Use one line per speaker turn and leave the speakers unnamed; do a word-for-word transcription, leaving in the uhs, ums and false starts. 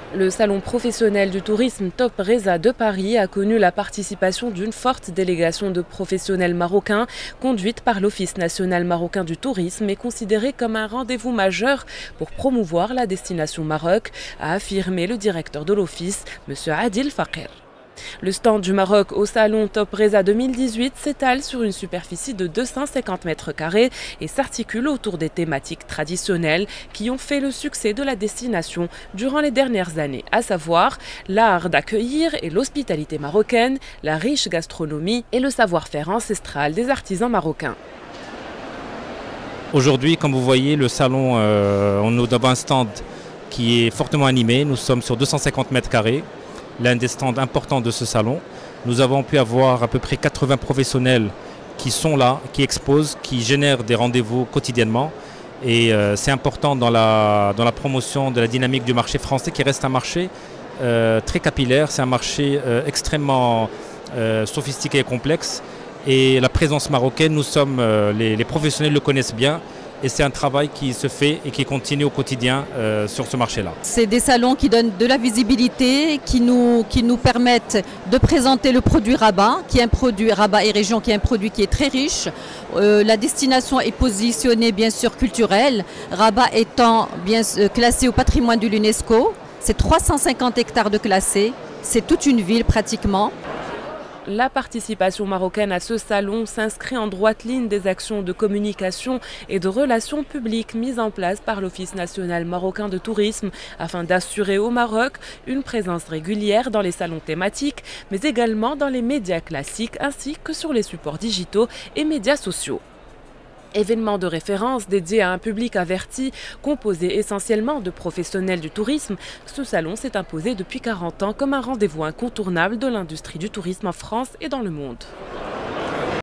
Le salon professionnel du tourisme Topresa de Paris a connu la participation d'une forte délégation de professionnels marocains conduite par l'Office national marocain du tourisme et considérée comme un rendez-vous majeur pour promouvoir la destination Maroc, a affirmé le directeur de l'Office, M. Adil Fakir. Le stand du Maroc au salon Topresa deux mille dix-huit s'étale sur une superficie de deux cent cinquante mètres carrés et s'articule autour des thématiques traditionnelles qui ont fait le succès de la destination durant les dernières années, à savoir l'art d'accueillir et l'hospitalité marocaine, la riche gastronomie et le savoir-faire ancestral des artisans marocains.
Aujourd'hui, comme vous voyez, le salon, euh, on est devant un stand qui est fortement animé. Nous sommes sur deux cent cinquante mètres carrés. L'un des stands importants de ce salon. Nous avons pu avoir à peu près quatre-vingts professionnels qui sont là, qui exposent, qui génèrent des rendez-vous quotidiennement. Et euh, c'est important dans la, dans la promotion de la dynamique du marché français qui reste un marché euh, très capillaire. C'est un marché euh, extrêmement euh, sophistiqué et complexe. Et la présence marocaine, nous sommes, euh, les, les professionnels le connaissent bien. Et c'est un travail qui se fait et qui continue au quotidien euh, sur ce marché-là.
C'est des salons qui donnent de la visibilité, qui nous, qui nous permettent de présenter le produit Rabat, qui est un produit Rabat et région, qui est un produit qui est très riche. Euh, la destination est positionnée bien sûr culturelle, Rabat étant bien euh, classé au patrimoine de l'UNESCO. C'est trois cent cinquante hectares de classés, c'est toute une ville pratiquement.
La participation marocaine à ce salon s'inscrit en droite ligne des actions de communication et de relations publiques mises en place par l'Office national marocain de tourisme afin d'assurer au Maroc une présence régulière dans les salons thématiques, mais également dans les médias classiques ainsi que sur les supports digitaux et médias sociaux. Événement de référence dédié à un public averti, composé essentiellement de professionnels du tourisme, ce salon s'est imposé depuis quarante ans comme un rendez-vous incontournable de l'industrie du tourisme en France et dans le monde.